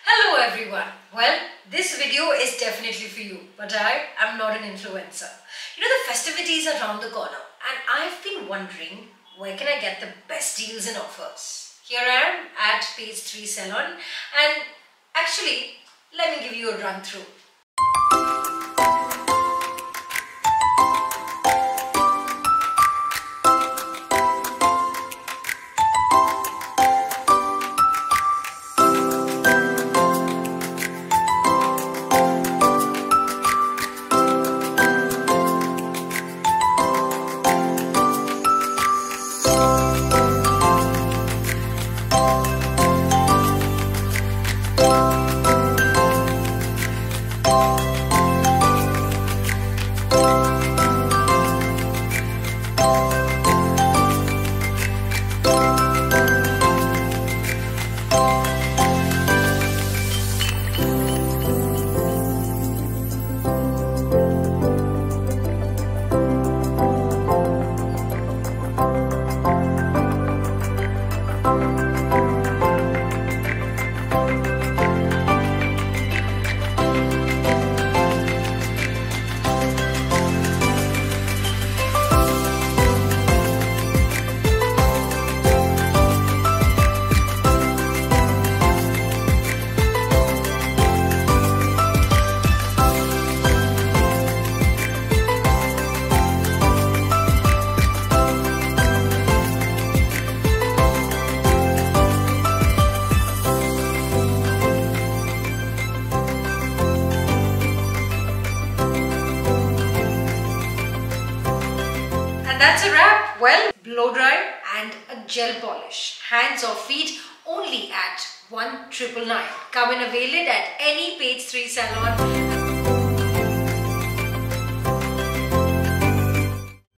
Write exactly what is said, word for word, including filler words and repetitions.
Hello everyone. Well, this video is definitely for you, but I am not an influencer. You know, the festivities are around the corner and I've been wondering where can I get the best deals and offers. Here I am at Page three Salon and actually, let me give you a run through. And that's a wrap. Well, blow dry and a gel polish. Hands or feet only at one triple nine. Come and avail it at any Page three Salon.